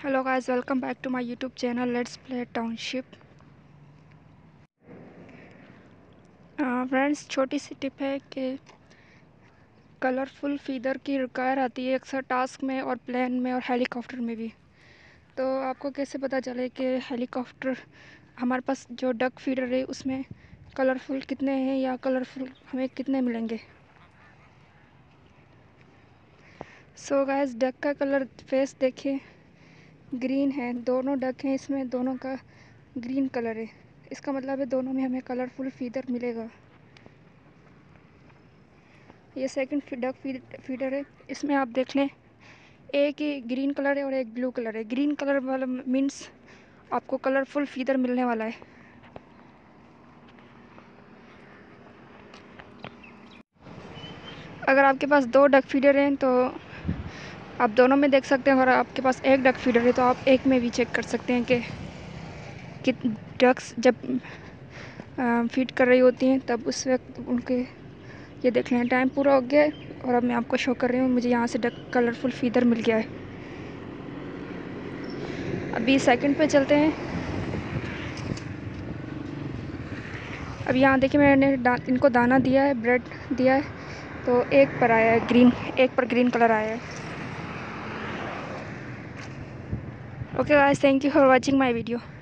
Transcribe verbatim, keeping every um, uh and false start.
Hello guys, welcome back to my YouTube channel let's play township. Friends, छोटी सी tip है कि colourful feather की रिक्वायर आती है अक्सर टास्क में और प्लेन में और हेलीकॉप्टर में भी। तो आपको कैसे पता चले कि हेलीकॉप्टर हमारे पास जो डक फीडर है उसमें कलरफुल कितने हैं या कलरफुल हमें कितने मिलेंगे। सो गाइस, डक का कलर फेस देखिए, ग्रीन है। दोनों डक हैं, इसमें दोनों का ग्रीन कलर है। इसका मतलब है दोनों में हमें कलरफुल फीदर मिलेगा। ये सेकंड डक फीडर है, इसमें आप देख लें एक ही ग्रीन कलर है और एक ब्लू कलर है। ग्रीन कलर वाला मीन्स आपको कलरफुल फीदर मिलने वाला है। अगर आपके पास दो डक फीडर हैं तो आप दोनों में देख सकते हैं। अगर आपके पास एक डक फीडर है तो आप एक में भी चेक कर सकते हैं कि कित डक्स जब फीड कर रही होती हैं तब उस वक्त उनके ये देख लें टाइम पूरा हो गया है। और अब मैं आपको शो कर रही हूँ, मुझे यहाँ से डक कलरफुल फीदर मिल गया है। अभी सेकंड पे चलते हैं। अब यहाँ देखिए, मैंने दा, इनको दाना दिया है, ब्रेड दिया है, तो एक पर आया है ग्रीन, एक पर ग्रीन कलर आया है। Okay guys, thank you for watching my video.